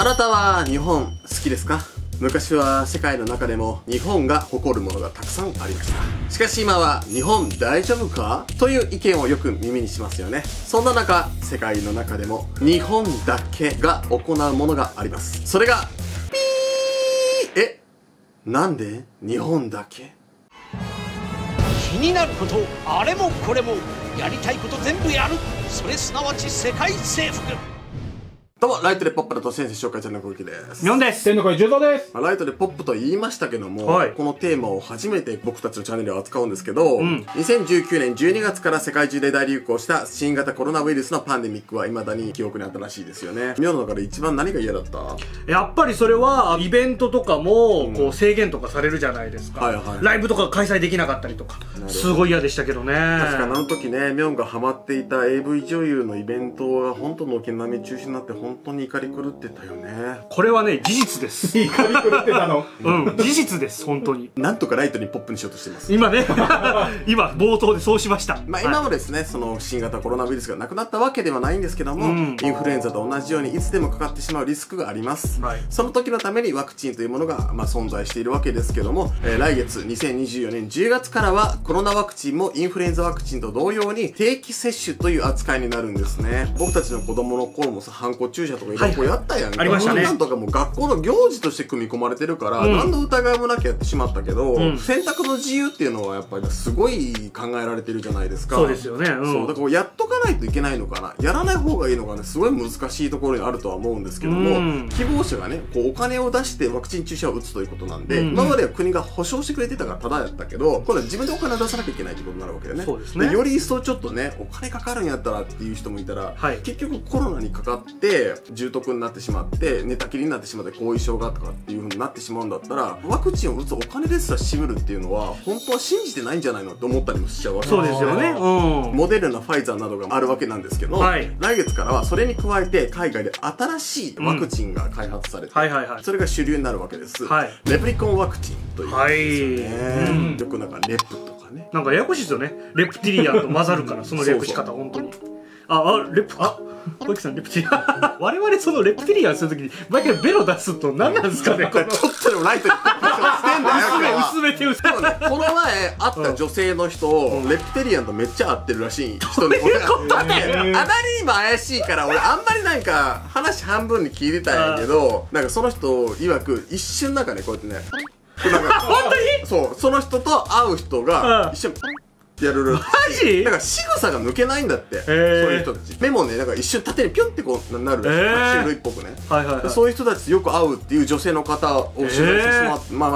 あなたは日本好きですか？昔は世界の中でも日本が誇るものがたくさんありました。しかし今は日本大丈夫かという意見をよく耳にしますよね。そんな中、世界の中でも日本だけが行うものがあります。それがピー。なんで日本だけ？ 気になることあれもこれもやりたいこと全部やる、それすなわち世界征服。 どうも、ライトでポップな都市伝説紹介チャンネルの小池です。 日本です。 天の声柔道です。 ライトでポップと言いましたけども、 はい、 このテーマを初めて僕たちのチャンネルで扱うんですけど、2019年12月から世界中で大流行した新型コロナウイルスのパンデミックは未だに記憶に新しいですよね。世の中で一番何が嫌だった？ やっぱりそれはイベントとかもこう制限とかされるじゃないですか。 はいはい、 ライブとか開催できなかったりとか、すごい嫌でしたけどね。 確かにあの時ね、ミョンがハマっていた AV 女優のイベントが本当の軒並み中止になって本当に怒り狂ってたよね。 これはね、事実です。 怒り狂ってたの。 事実です、本当に。 なんとかライトにポップにしようとしています。 今ね、今冒頭でそうしました。 今もですね、その新型コロナウイルスがなくなったわけではないんですけども、インフルエンザと同じようにいつでもかかってしまうリスクがあります。その時のためにワクチンというものが、存在しているわけですけども、来月2024年10月からはコロナワクチンもインフルエンザワクチンと同様に定期接種という扱いになるんですね。僕たちの子供の頃もさ、ハンコ注射とかいろいろやったやんか。 ありましたね。 なんとかもう学校の行事として組み込まれてるから、何の疑いもなくやってしまったけど、選択の自由っていうのはやっぱりすごい考えられてるじゃないですか。 そうですよね。 そうだからやっとかないといけないのかな、やらない方がいいのかね、すごい難しいところにあるとは思うんですけども、希望者がね、こうお金を出してワクチン注射を打つということなんで、今までは国が保証してくれてたからタダやったけど、今度は自分でお金を出さなきゃいけないってことになるわけだよね。 そうですね。 より一層ちょっとね、お金かかるんやったらっていう人もいたら、結局コロナにかかって重篤になってしまって寝たきりになってしまって後遺症がとかっていう風になってしまうんだったら、ワクチンを打つお金ですら占めるっていうのは本当は信じてないんじゃないのって思ったりもしちゃうわけですよ。 そうですよね。 モデルナ、ファイザーなどがあるわけなんですけど、来月からはそれに加えて海外で新しいワクチンが開発されて、それが主流になるわけです。レプリコンワクチンというんですよね。よくなんかレプとかね、 なんかややこしいですよね。レプティリアンと混ざるから、その略し方本当に。レプか。小池さん、レプティリアン。我々そのレプティリアンするときに、毎回ベロ出すと何なんですかね、これ。 ちょっとでもライトにしてんだよ、 薄めて薄めて。 この前会った女性の人、レプテリアンとめっちゃ合ってるらしい人に、あまりにも怪しいから、俺あんまりなんか話半分に聞いてたんやけど、なんかその人曰く一瞬なんかね、こうやってね、 本当に？ そう、その人と会う人が一瞬やるらしい。 マジ？ なんか仕草が抜けないんだって、そういう人たち。目もね、なんか一瞬縦にピュンってこうなるらしい。爬虫類っぽくね。そういう人たちとよく会うっていう女性の方を取材してしまって、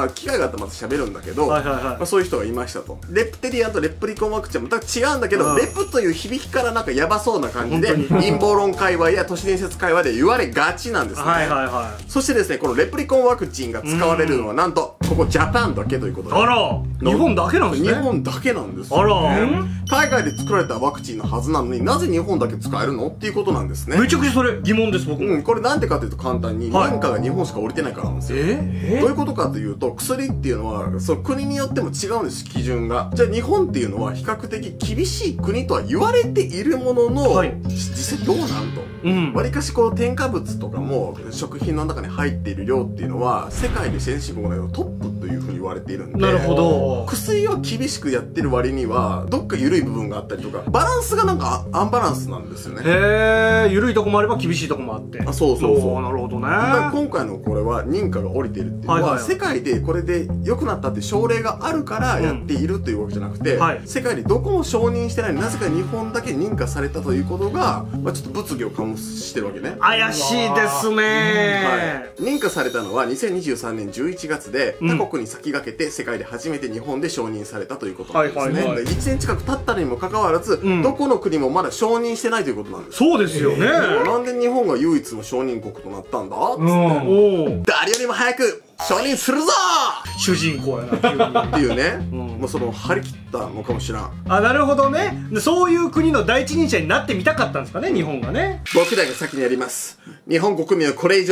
機会があったらまた喋るんだけど、そういう人がいましたと。レプテリアンとレプリコンワクチンはまた違うんだけど、レプという響きからなんかヤバそうな感じで、陰謀論界隈や都市伝説界隈で言われがちなんですね。そしてですね、このレプリコンワクチンが使われるのはなんと、ここジャパンだけということで。 日本だけなんですね。 日本だけなんですよ。海外で作られたワクチンのはずなのになぜ日本だけ使えるのっていうことなんですね。 めちゃくちゃそれ疑問です、僕も。 これなんでかというと簡単に認可が日本しか降りてないからなんですよ。どういうことかというと、薬っていうのはその国によっても違うんです、基準が。じゃあ日本っていうのは比較的厳しい国とは言われているものの、実際どうなんと。わりかしこの添加物とかも食品の中に入っている量っていうのは世界で先進国のトップというふうに言われているんで、 なるほど。 薬を厳しくやってる割にはどっか緩い部分があったりとか、バランスがなんかアンバランスなんですよね。 緩いとこもあれば厳しいとこもあって。 そうそうそう。 なるほどね。 今回のこれは認可が下りているっていうのは、世界でこれで良くなったって症例があるからやっているというわけじゃなくて、世界でどこも承認してない、なぜか日本だけ認可されたということが、ちょっと物議を醸してるわけね。 怪しいですね。 認可されたのは2023年11月で、他国に先駆けて世界で初めて日本で承認されたということなんですね。1年近く経ったにもかかわらず、どこの国もまだ承認してないということなんです。 そうですよね。 なんで日本が唯一の承認国となったんだっつって、誰よりも早く承認するぞ主人公やなっていうね、もうその張り切ったのかもしらん。 なるほどね。そういう国の第一人者になってみたかったんですかね、日本がね。 僕らが先にやります。日本国民はこれ以上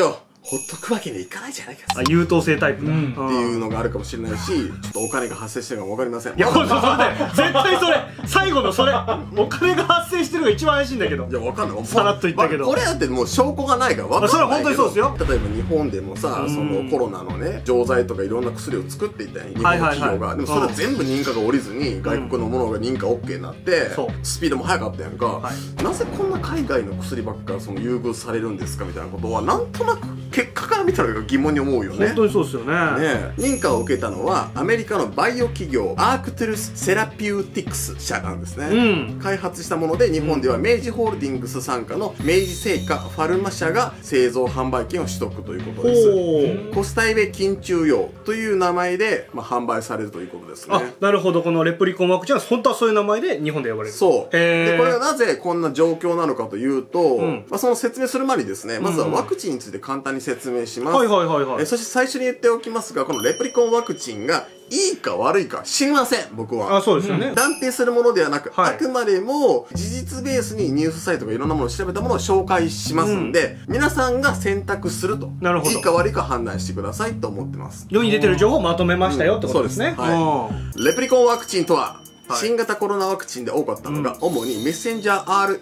ほっとくわけにはいかないじゃないか優等生タイプっていうのがあるかもしれないし、ちょっとお金が発生してるかも分かりません。 いや、それで絶対それ最後のそれお金が発生してるが一番怪しいんだけど。 いや、分かんない。 さらっと言ったけど、 これだってもう証拠がないから分かんないけど、 それは本当にそうですよ。 例えば日本でもさ、そのコロナのね錠剤とかいろんな薬を作っていた日本の企業が、でもそれは全部認可が下りずに外国のものが認可 OK になって、スピードも速かったやんか。なぜこんな海外の薬ばっかその優遇されるんですかみたいなことはなんとなく結果から見たら疑問に思うよね。 本当にそうですよね。 認可を受けたのはアメリカのバイオ企業アークトゥルス・セラピューティクス社なんですね。開発したもので、日本では明治ホールディングス傘下の明治製菓ファルマ社が製造販売権を取得ということです。コスタイベ筋中用という名前で、販売されるということですね。 なるほど。このレプリコンワクチンは本当はそういう名前で日本で呼ばれる。 そうで、これがなぜこんな状況なのかというと、その説明する前にですね、まずはワクチンについて簡単に説明します。そして最初に言っておきますが、このレプリコンワクチンがいいか悪いか知りません、僕は。 そうですよね。 断定するものではなく、あくまでも事実ベースにニュースサイトがいろんなものを調べたものを紹介しますんで、皆さんが選択すると、いいか悪いか判断してくださいと思ってます。 世に出てる情報をまとめましたよってことですね。 レプリコンワクチンとは、新型コロナワクチンで多かったのが、主にメッセンジャー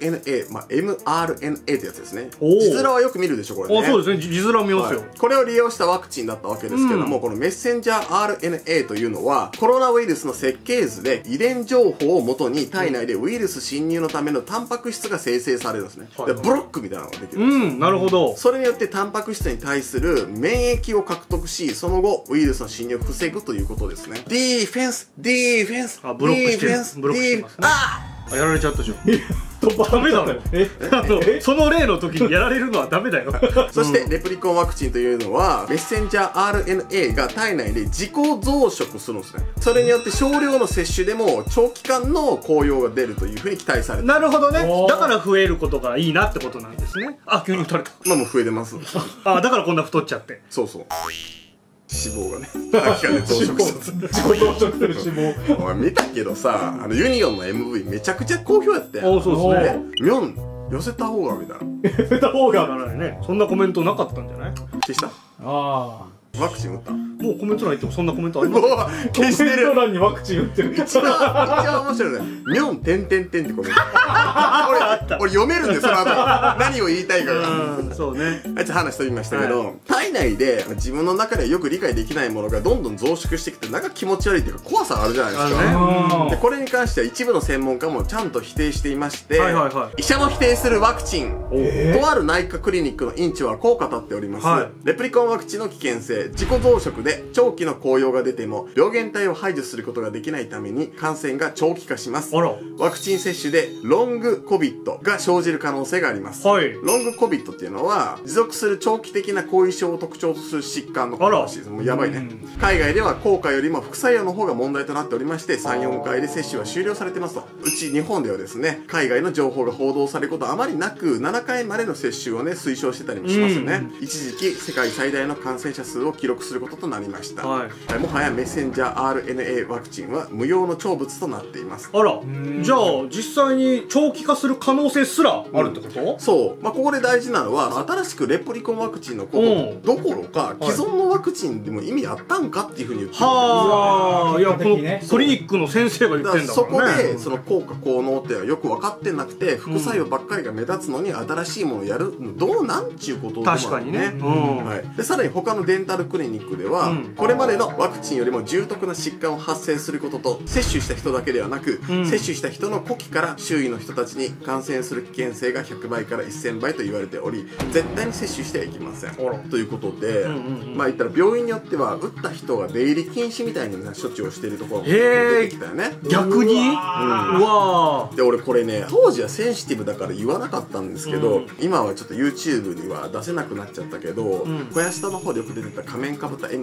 RNA、mRNA ってやつですね。字面はよく見るでしょ、これね。 そうですね、字面見ますよ。 これを利用したワクチンだったわけですけども、このメッセンジャー RNA というのは、コロナウイルスの設計図で遺伝情報をもとに体内でウイルス侵入のためのタンパク質が生成されるんですね。でブロックみたいなのができるんです。 なるほど。 それによってタンパク質に対する免疫を獲得し、その後ウイルスの侵入を防ぐということですね。ディフェンス、ディフェンス、 ブロックしてる。ブロックしてますね。やられちゃったじゃん。ダメだろ。その例の時にやられるのはダメだよ。 そしてレプリコンワクチンというのはメッセンジャー RNA が体内で自己増殖するんですね。それによって少量の摂取でも長期間の効用が出るというふうに期待されてる。 なるほどね。だから増えることがいいなってことなんですね。急に太れた。 今も増えてます。 だからこんな太っちゃって。 そうそう。脂肪がね、短期間で増殖した。 自己増殖する脂肪。 お前見たけどさ、ユニオンの MV めちゃくちゃ好評やったよ。 そうですね。 ミョン寄せた方がみたいな。 寄せた方がね。そんなコメントなかったんじゃない？ 消した？ワクチン打った？ もうコメント欄行ってもそんなコメントあります？ 消してる。 コメント欄にワクチン打ってる。 一番面白いね。ミョンてんてんてんってコメント。俺読めるんですよ、その後。何を言いたいかが。 そうね。 あいつ話してみましたけど、体内で自分の中ではよく理解できないものがどんどん増殖してきて、なんか気持ち悪いっていうか怖さがあるじゃないですか。でこれに関しては一部の専門家もちゃんと否定していまして、医者も否定するワクチン、とある内科クリニックの院長はこう語っております。レプリコンワクチンの危険性、自己増殖で長期の効用が出ても病原体を排除することができないために感染が長期化します。ワクチン接種でロングコビッドが生じる可能性があります。ロングコビッドっていうのは持続する長期的な後遺症を特徴とする疾患のことらしいです。もうやばいね。海外では効果よりも副作用の方が問題となっておりまして、3、4回で接種は終了されてますと。うち日本ではですね、海外の情報が報道されることあまりなく、7回までの接種をね推奨してたりもしますよね。一時期世界最大の感染者数を記録することとなりました。もはやメッセンジャー RNA ワクチンは無用の長物となっています。 じゃあ実際に長期化する可能性すらあるってこと？ そう。ここで大事なのは、新しくレプリコンワクチンのことどころか、既存のワクチンでも意味あったんかっていうふうに言ってるんですよ。 いや、このクリニックの先生が言ってんだからね。 そこでその効果効能ってよく分かってなくて、副作用ばっかりが目立つのに新しいものをやるどうなんちゅうことでもある。 確かにね。 でさらに他のデンタルクリニックでは、これまでのワクチンよりも重篤な疾患を発生することと、接種した人だけではなく、接種した人の呼気から周囲の人たちに感染する危険性が100倍から1000倍と言われており、絶対に接種してはいけませんということで、言ったら病院によっては打った人が出入り禁止みたいな処置をしているところも出てきたよね。 逆に？ で俺これね、当時はセンシティブだから言わなかったんですけど、今はちょっと YouTube には出せなくなっちゃったけど、小安田の方でよく出てた仮面かぶった M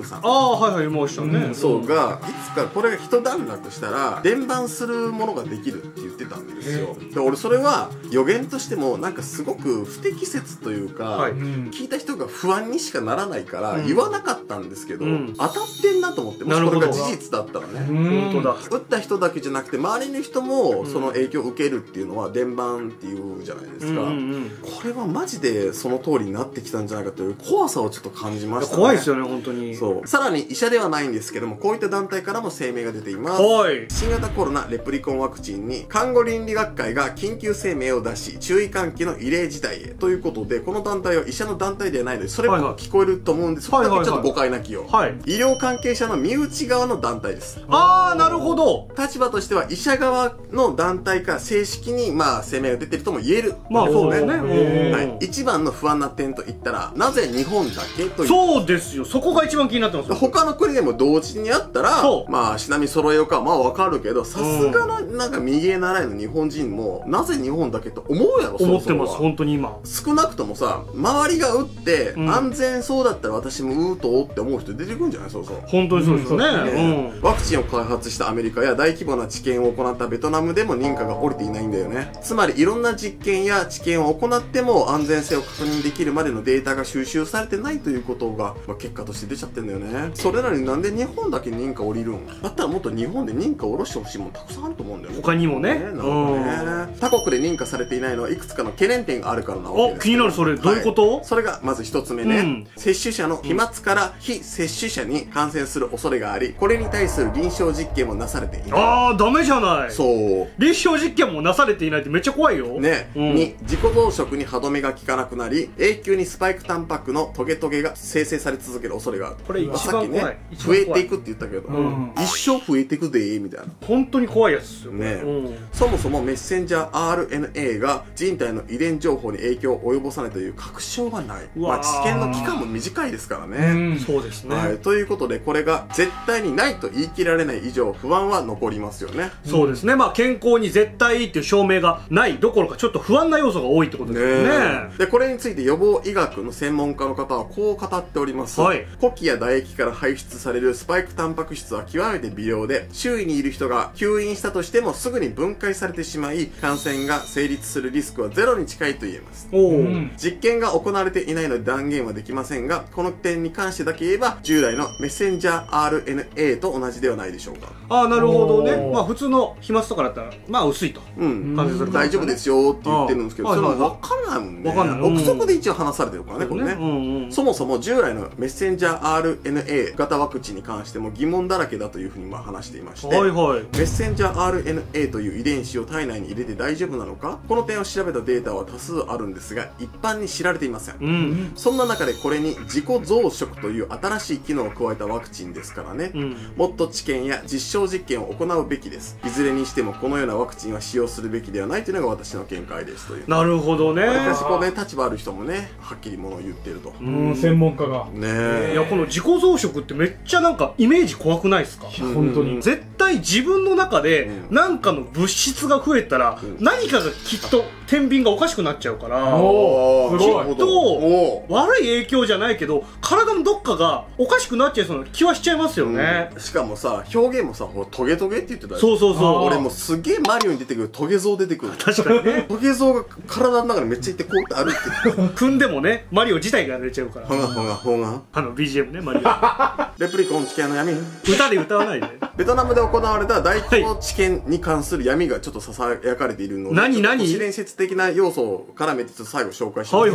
さん、 ああはいはい、いましたね。 そうがいつかこれが一段落したら伝播するものができるって言ってたんですよ。で俺それは予言としてもなんかすごく不適切というか、聞いた人が不安にしかならないから言わなかったんですけど、当たってんなと思って、もしこれが事実だったらね、 本当だ。 打った人だけじゃなくて周りの人もその影響を受けるっていうのは伝播っていうじゃないですか。これはマジでその通りになってきたんじゃないかという怖さをちょっと感じましたね。 怖いですよね本当に。 そう、さらに医者ではないんですけども、こういった団体からも声明が出ています。新型コロナレプリコンワクチンに看護倫理学会が緊急声明を出し、注意喚起の異例事態へということで、この団体は医者の団体ではないのでそれも聞こえると思うんで、そこだけちょっと誤解なきよう。医療関係者の身内側の団体です。 ああなるほど。 立場としては医者側の団体から正式にまあ声明が出てるとも言える。 まあそうですね。 はい、一番の不安な点といったら、なぜ日本だけという。 そうですよ、そこが一番気になってますよ。 他の国でも同時にあったらまあ足並み揃えようかまあわかるけど、さすがのなんか右へ習いの日本人もなぜ日本だけと思うやろ。 思ってます本当に。今少なくともさ、周りが打って安全そうだったら私も打とうって思う人出てくるんじゃない。そうそう、 本当にそうですよね。 ワクチンを開発したアメリカや大規模な治験を行ったベトナムでも認可が下りていないんだよね。つまりいろんな実験や治験を行っても安全性を確認できるまでのデータが収集されてないということが、まあ、結果として出ちゃってんだよね。それなのになんで日本だけ認可下りるんだったら、もっと日本で認可下ろしてほしいもんたくさんあると思うんだよね。 他にもね。 他国で認可されていないのはいくつかの懸念点があるからなわけです。 気になる。それどういうこと？ それがまず一つ目ね、接種者の飛沫から非接種者に感染する恐れがあり、これに対する臨床実験もなされていない。 ああダメじゃない。 そう、 臨床実験もなされていないってめっちゃ怖いよね。2、自己増殖に歯止めが効かなくなり、永久にスパイクタンパクのトゲトゲが生成され続ける恐れがある。これ一番怖い。さっきね、増えていくって言ったけど、一生増えていくでみたいな。 本当に怖いやつですよね。そもそもメッセンジャー RNA が人体の遺伝情報に影響を及ぼさないという確証がない。まあ治験の期間も短いですからね。 そうですね。 はい、ということでこれが絶対にないと言い切られない以上、不安は残りますよね。 そうですね。まあ健康に絶対いいっていう証明がないどころか、ちょっと不安な要素が多いってことですよね。 でこれについて予防医学の専門家の方はこう語っております。呼気や唾液から排出されるスパイクタンパク質は極めて微量で、周囲にいる人が吸引したとしてもすぐに分解されてしまい、感染が成立するリスクはゼロに近いと言えます。実験が行われていないので断言はできませんが、この点に関してだけ言えば従来のメッセンジャー RNA と同じではないでしょうか。 ああなるほどね。まあ普通の飛沫とかだったらまあ薄いと感じする、 大丈夫ですよって言ってるんですけど、それは分からないもんね。憶測で一応話されてるからね、これね。そもそも従来のメッセンジャー RNA 型ワクチンに関しても疑問だらけだというふうにまあ話していまして、メッセンジャー RNA という遺伝子を体内に入れて大丈夫なのか、この点を調べたデータは多数あるんですが一般に知られていません。そんな中でこれに自己増殖という新しい機能を加えたワクチンですからね、もっと治験や実証実験を行うべきです。いずれにしてもこのようなワクチンは使用するべきではないというのが私の見解ですという。 なるほどね。 私こうね、立場ある人もねはっきりものを言ってると。 専門家がね。いやこの自己増殖ってめっちゃなんかイメージ怖くないですか？ 本当に絶対自分の中で何かの物質が増えたら何かがきっと天秤がおかしくなっちゃうから、きっと悪い影響じゃないけど体のどっかがおかしくなっちゃいそうな気はしちゃいますよね。 しかもさ、表現もさ、トゲトゲって言ってたよ。 そうそうそう。 俺もうすげえマリオに出てくるトゲゾウ出てくる。 確かにね。 トゲゾウが体の中にめっちゃいってこうやって歩いてる。 踏んでもね、マリオ自体がやられちゃうから。 ほが BGM ね、マリオ。 レプリコン地形の闇。 歌で歌わないで。 ベトナムで行われた大規模治験に関する闇がちょっとささやかれているので、都市伝説的な要素を絡めてちょっと最後紹介します。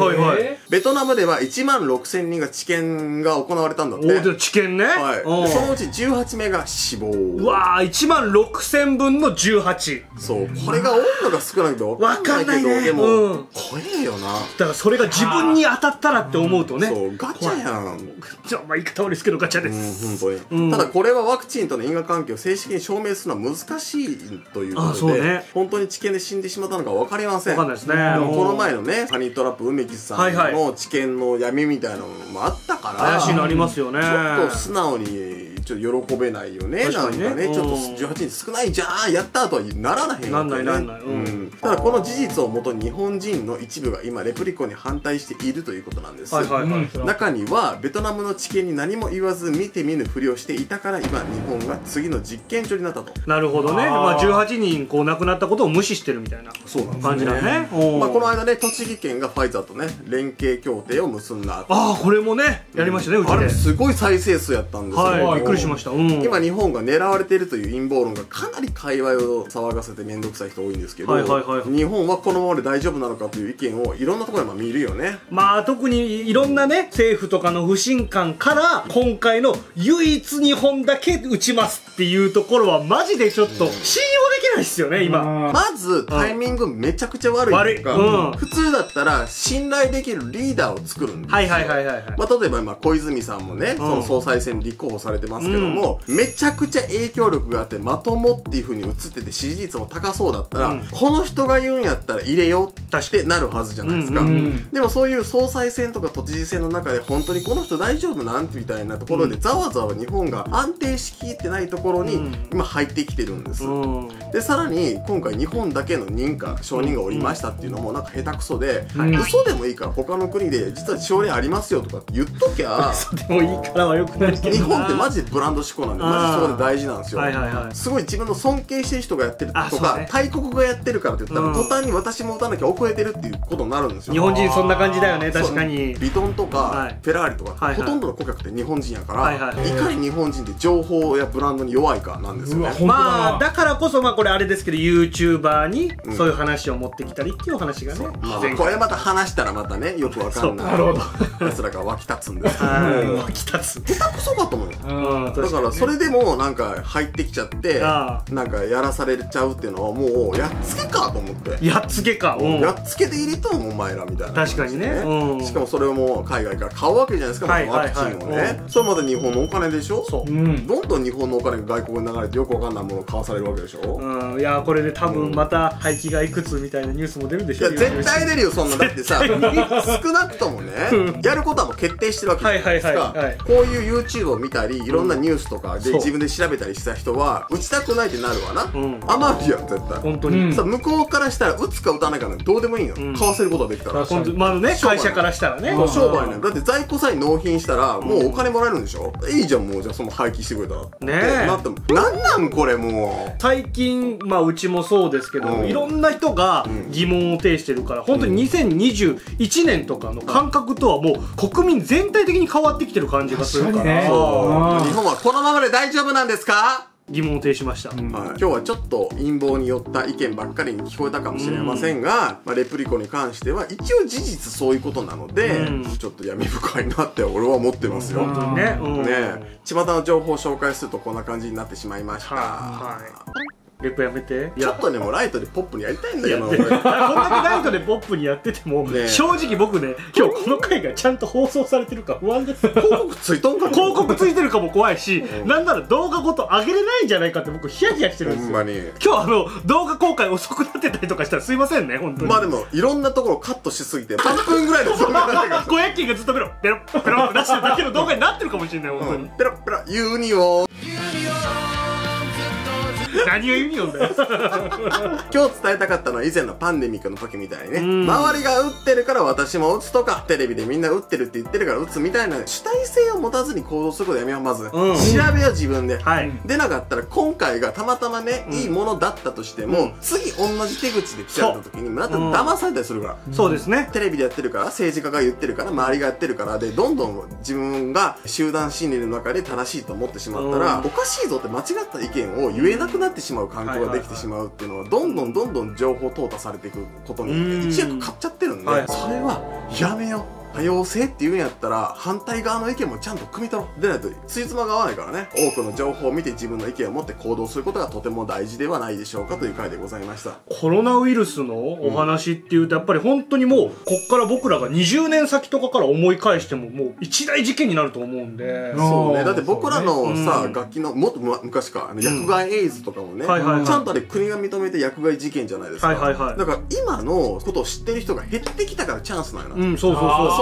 ベトナムでは1万6000人が治験が行われたんだって。 治験ね。 そのうち18名が死亡。 うわー、1万6000分の18。 そう、これが温度が少ないと分かんないけど、でも怖えよな。 だからそれが自分に当たったらって思うとね。 そう、ガチャやん。 まあ言い方悪いですけどガチャです。 本当に。ただこれはワクチンとの因果関係を正式に証明するのは難しいということで、本当に治験で死んでしまったのか分かりません。 分かんないですね。 でもこの前のね、ハニートラップ梅木さんの治験の闇みたいなのもあったから、 怪しいのありますよね。 ちょっと素直にちょっと喜べないよね。なんかね、ちょっと18人少ないじゃん、やったとはならないわけね。 なんない。 ただこの事実をもとに日本人の一部が今レプリコに反対しているということなんです。中にはベトナムの知見に何も言わず見て見ぬふりをしていたから今日本が次の実験場になったと。 なるほどね。まあ18人こう亡くなったことを無視してるみたいな感じだね。 まあこの間ね、栃木県がファイザーとね連携協定を結んだ。 ああ、これもねやりましたね、うちで。 あれすごい再生数やったんですよ。 はい、びっくりしました。 今日本が狙われているという陰謀論がかなり界隈を騒がせて面倒くさい人多いんですけど、日本はこのままで大丈夫なのかという意見をいろんなところで見るよね。 まあ特にいろんなね政府とかの不信感から今回の唯一日本だけ撃ちますっていうところはマジでちょっと信用できないですよね今。 まずタイミングめちゃくちゃ悪い。悪い。普通だったら信頼できるリーダーを作るんですよ。まあ例えば今小泉さんもね、その総裁選に立候補されてますけども、めちゃくちゃ影響力があってまともっていう風に映ってて支持率も高そうだったら、この人が言うんやったら入れようってなるはずじゃないですか。でもそういう総裁選とか都知事選の中で本当にこの人大丈夫なんてみたいなところでざわざわ日本が安定しきってないところに今入ってきてるんです。でさらに今回日本だけの認可承認がおりましたっていうのもなんか下手くそで、嘘でもいいから他の国で実は承認ありますよとかって言っときゃ嘘でもいいからはよくないけど、 日本ってマジでブランド志向なんでマジそこで大事なんですよ。すごい自分の尊敬してる人がやってるとか大国がやってるからって言ったら途端に私も打たなきゃ遅れてるっていうことになるんですよ。 日本人そんな感じだよね。確かにビトンとかフェラーリとかほとんどの顧客って日本人やから、いかに日本人って情報やブランドに弱いかなんですよね。 まあだからこそまあこれあれですけど YouTuber にそういう話を持ってきたりっていう話がね、 これまた話したらまたねよくわかんないやつらが湧き立つんですけど、 湧き立つ下手くそかと思うよ。だからそれでもなんか入ってきちゃってなんかやらされちゃうっていうのはもうやっつけかと思って。 やっつけか、 やっつけで入れとんお前らみたいな。 確かにね。 しかもそれをもう海外から買うわけじゃないですか、ワクチンをね。それまた日本のお金でしょ。どんどん日本のお金が外国に流れてよくわかんないものを買わされるわけでしょ。 いやこれで多分また排気がいくつみたいなニュースも出るでしょ。 いや絶対出るよそんな。だってさ少なくともねやることはもう決定してるわけじゃないですか。こういう YouTube を見たりいろんなニュースとかで自分で調べたりした人は打ちたくないってなるわな。余るやん絶対。 本当にさ向こうからしたら打つか打たないかなんてどうでもいいよ。買わせることができたら。 まあね会社からしたらね商売ね。だって在庫さえ納品したらもうお金もらえるんでしょ。いいじゃんもう。じゃあその廃棄してくれたらね。なってもなんなんこれもう。 最近まあうちもそうですけどいろんな人が疑問を呈してるから本当に2021年とかの感覚とはもう国民全体的に変わってきてる感じがするから。日本はこのままで大丈夫なんですか。 疑問を呈しました。 今日はちょっと陰謀によった意見ばっかりに聞こえたかもしれませんが、レプリコに関しては一応事実そういうことなので、ちょっと闇深いなって俺は思ってますよ。 本当にね。 巷の情報を紹介するとこんな感じになってしまいました。 レップやめて。 ちょっとねもうライトでポップにやりたいんだけど、 こんだけライトでポップにやってても正直僕ね今日この回がちゃんと放送されてるか不安です。 広告ついとんか。 広告ついてるかも怖いし、なんなら動画ごと上げれないんじゃないかって僕ヒヤヒヤしてるんですよ。今日動画公開遅くなってたりとかしたらすいませんね本当に。 まあでもいろんなところカットしすぎて3分ぐらいで動画になってる。 500件がずっとペロペロペロって出してるだけの動画になってるかもしれない本当に。 ペロペロユニオン。 何をユニオンだよ。 今日伝えたかったのは以前のパンデミックの時みたいにね、周りが打ってるから私も打つとかテレビでみんな打ってるって言ってるから打つみたいな主体性を持たずに行動することやめよう。まず調べよう自分で。出なかったら今回がたまたまねいいものだったとしても次同じ手口で来ちゃった時にまた騙されたりするから。 そうですね。 テレビでやってるから政治家が言ってるから周りがやってるからでどんどん自分が集団心理の中で正しいと思ってしまったらおかしいぞって間違った意見を言えなくなってしまう環境ができてしまうっていうのはどんどん情報淘汰されていくことに一役買っちゃってるんで、それはやめよう。多様性っていうんやったら反対側の意見もちゃんと汲み取ろう。でないとついつまが合わないからね。多くの情報を見て自分の意見を持って行動することがとても大事ではないでしょうかという回でございました。 コロナウイルスのお話っていうとやっぱり本当にもうこっから僕らが20年先とかから思い返してももう一大事件になると思うんで。 そうね。だって僕らのさ楽器のもっと昔か薬害エイズとかもねちゃんとあれ国が認めて薬害事件じゃないですか。だから今のことを知ってる人が減ってきたからチャンスなんやな。 そう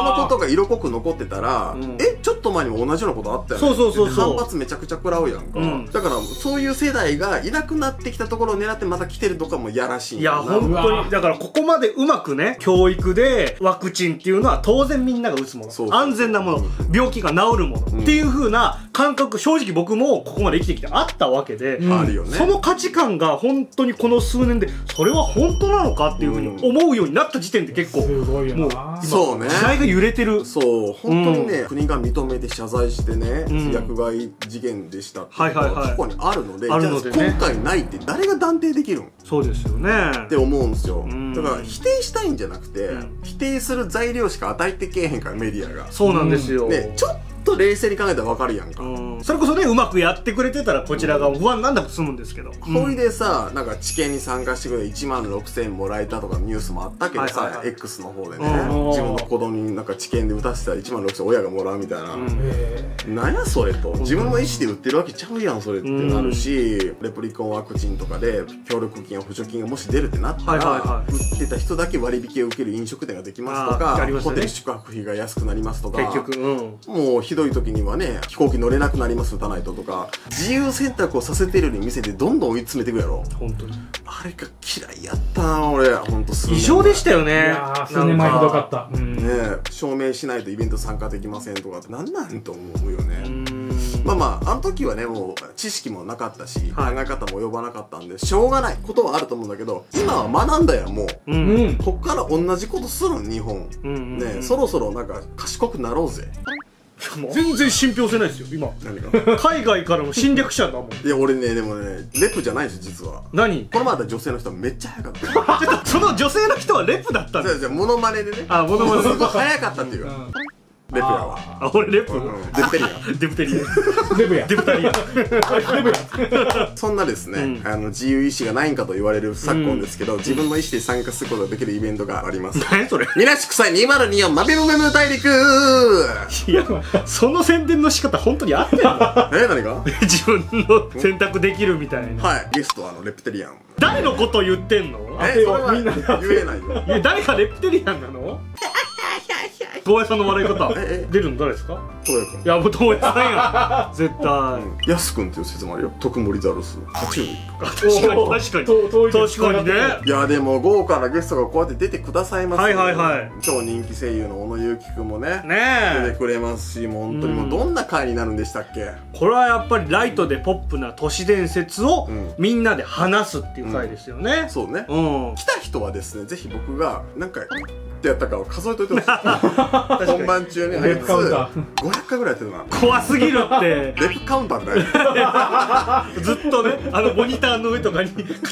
そのことが色濃く残ってたら、ちょっと前にも同じようなことあったよね。そう反発めちゃくちゃ食らうやんか。だからそういう世代がいなくなってきたところを狙ってまた来てるとかもやらしい。 いや本当にだからここまでうまくね、教育でワクチンっていうのは当然みんなが打つもの、安全なもの、病気が治るものっていう風な感覚、正直僕もここまで生きてきてあったわけで、その価値観が本当にこの数年でそれは本当なのかっていう風に思うようになった時点で結構もうそうね、 時代が揺れてる。 そう本当にね、国が認めて謝罪してね、薬害事件でしたっていうのが過去にあるので、じゃあ今回ないって誰が断定できるん？ そうですよねって思うんですよ。だから否定したいんじゃなくて、否定する材料しか与えてけえへんから、メディアが。 そうなんですよ。 ちょっと冷静に考えたら分かるやんか。 それこそね、うまくやってくれてたらこちらが不安なんなく済むんですけど。 ほいでさ、なんか治験に参加してくれて1万6000円もらえたとかニュースもあったけどさ、X の方でね、自分の子供になんか治験で打たせたら1万6000円親がもらうみたいな。なんやそれと。自分の意思で打ってるわけちゃうやんそれってなるし、レプリコンワクチンとかで協力金や補助金がもし出るってなったら、打ってた人だけ割引を受ける飲食店ができますとか、ホテル宿泊費が安くなりますとか、 結局もうひどい時にはね、飛行機乗れなくなります打たないととか、自由選択をさせてるように見せてどんどん追い詰めていくやろ。 本当にあれが嫌いやったな俺。本当異常でしたよね。いや数年前ひどかった。 証明しないとイベント参加できませんとかってなんなんと思うよね。まああの時はね、もう知識もなかったし、考え方も及ばなかったんでしょうがないことはあると思うんだけど、今は学んだやんもう。こっから同じことするん日本ね。そろそろなんか賢くなろうぜ。 全然信憑性ないですよ今。何が？海外からの侵略者だもん。 いや俺ね、でもねレプじゃないです実は。 何？ この前の女性の人はめっちゃ早かった。 その女性の人はレプだったんです。 モノマネでね。 あ、モノマネ。 すごい早かったっていう。レプやわ。 あ、俺レプ？ デプテリアン。 デプテリアン。レプや。デプタリアン。 そんなですね、自由意志がないんかと言われる昨今ですけど、自分の意思で参加することができるイベントがあります。 何それ？ みなしくさい2024マビムメム大陸。 いや、その宣伝の仕方本当に合ってんの？ 何が？ 自分の選択できるみたいな。 はい、ゲストはレプテリアン。 誰のこと言ってんの？ それは言えないよ。 いや、誰がレプテリアンなの？東映さんの笑い方出るの誰ですか？ 東映君。 いやもう東映さんやん絶対。 やすくんっていう説もあるよ。徳森ザルス爬虫類。 確かに確かにね。 いやでも豪華なゲストがこうやって出てくださいます。 はいはいはい。 超人気声優の小野友樹くんもね出てくれますし、もう本当にもうどんな回になるんでしたっけ？これはやっぱりライトでポップな都市伝説をみんなで話すっていう回ですよね。 そうね。来た人はですね、ぜひ僕が何回ってやったかを数えといてほしい。本番中にレプカウンター 500回ぐらいやってるな。 怖すぎるって。 レプカウンターだよ。 ずっとね、モニターの上とかに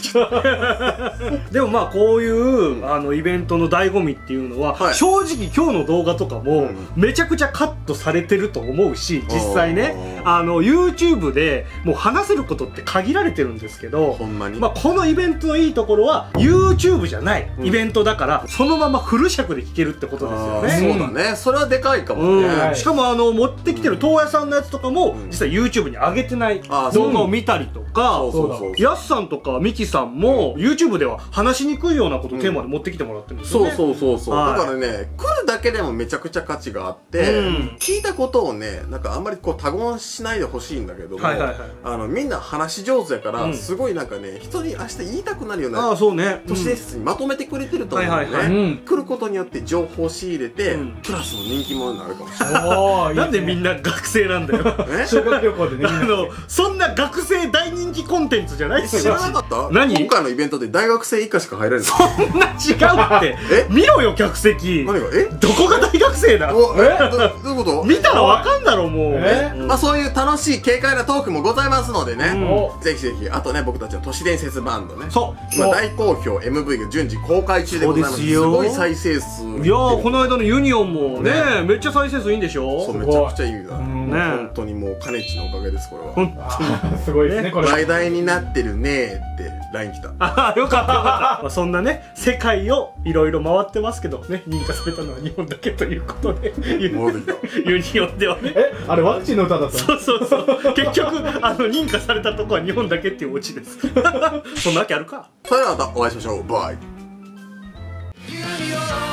でもまあこういうイベントの醍醐味っていうのは、正直今日の動画とかもめちゃくちゃカットされてると思うし、実際ねYouTube でもう話せることって限られてるんですけど、まあこのイベントのいいところは YouTube じゃないイベントだからそのままフル尺で聴けるってことですよね。 そうだね、それはでかいかもね。 しかも持ってきてる東映さんのやつとかも実は YouTube に上げてない動画を見たりとか、やすさんとかミキさんも YouTube では話しにくいようなことをテーマで持ってきてもらってるんですよね。 そうだからね、来るだけでもめちゃくちゃ価値があって、聞いたことをね、なんかあんまりこう他言しないでほしいんだけども、みんな話し上手やからすごいなんかね、人に明日言いたくなるような都市伝説にまとめてくれてると思うんだよね。来ることによって情報を仕入れてプラスの人気者になるかもしれない。 なんでみんな学生なんだよ。 修学旅行でね。 そんな学生大人気コンテンツじゃないっすよ。 知らなかった？ 何？ 今回のイベントで大学生以下しか入れない。 そんな違うって。見ろよ客席。 何が？ どこが大学生だ？ どういうこと？ 見たらわかんだろもう。 まあそういう楽しい軽快なトークもございますのでね、ぜひぜひ。あとね、僕たちの都市伝説バンドね、今大好評 MV が順次公開中でございます。すごい再生数。 いやー、この間のユニオンもね、めっちゃ再生数いいんでしょ。 そう、めちゃくちゃいいんだ。本当にもうかねちのおかげです、これは。 本当にすごいですね、これ。 話題になってるねーって LINE 来た。 ああ、よかったよかった。そんなね、世界をいろいろ回ってますけどね、認可されたのは日本だけということで、ユニオンではね。 あれワクチンの歌だったの？ そう。結局認可されたとこは日本だけっていうオチです。そんなわけあるか。 それではまたお会いしましょう。バイ。